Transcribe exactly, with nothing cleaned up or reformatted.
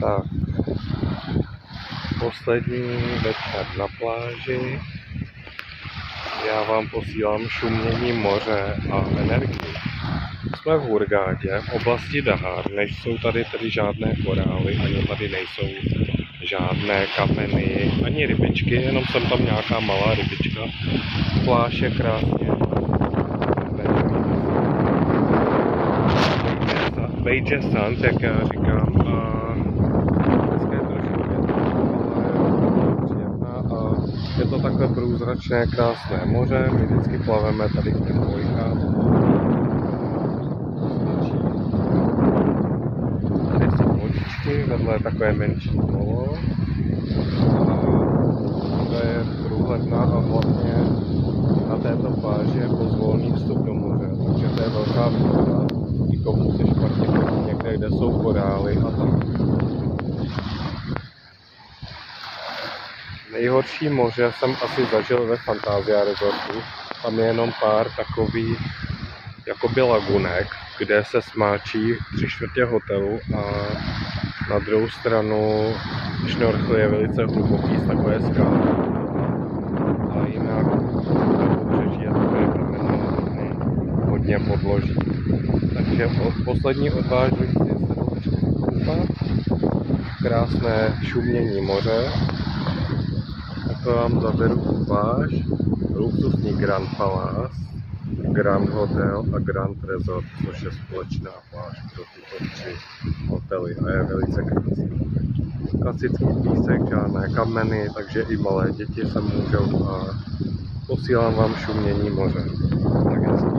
Tak, poslední večer na pláži. Já vám posílám šumění moře a energii. Jsme v Hurghadě, v oblasti Dahar, než jsou tady tedy žádné korály, ani tady nejsou žádné kameny, ani rybičky, jenom jsem tam nějaká malá rybička. Pláž je krásně. Bejže Sand, jak já říkám, a dneska je trošku příjemná a je to takhle průzračné, krásné moře. My vždycky plaveme tady k těm dvojkám. Tady jsou vodičky, vedle je takové menší kolo. To je průhledná a hlavně na této pláži je pozvolný vstup do moře, takže to je velká výhoda. Komu se špatně někde, kde jsou korály a tak. Nejhorší moře jsem asi zažil ve Fantasia Resortu. Tam je jenom pár takových jakoby lagunek, kde se smáčí tři čtvrtě hotelu a na druhou stranu šnorchl je velice hluboký z takové skály. A jinak pobřeží je takové kamenné, hodně podloží. Takže poslední odvážující se trošku koupat. Krásné šumění moře. Tak vám zaberu pláž. Luxusní Grand Palace, Grand Hotel a Grand Resort, což je společná pláž pro tyto tři hotely a je velice krásný. Klasický písek, žádné kameny, takže i malé děti se můžou a posílám vám šumění moře. Tak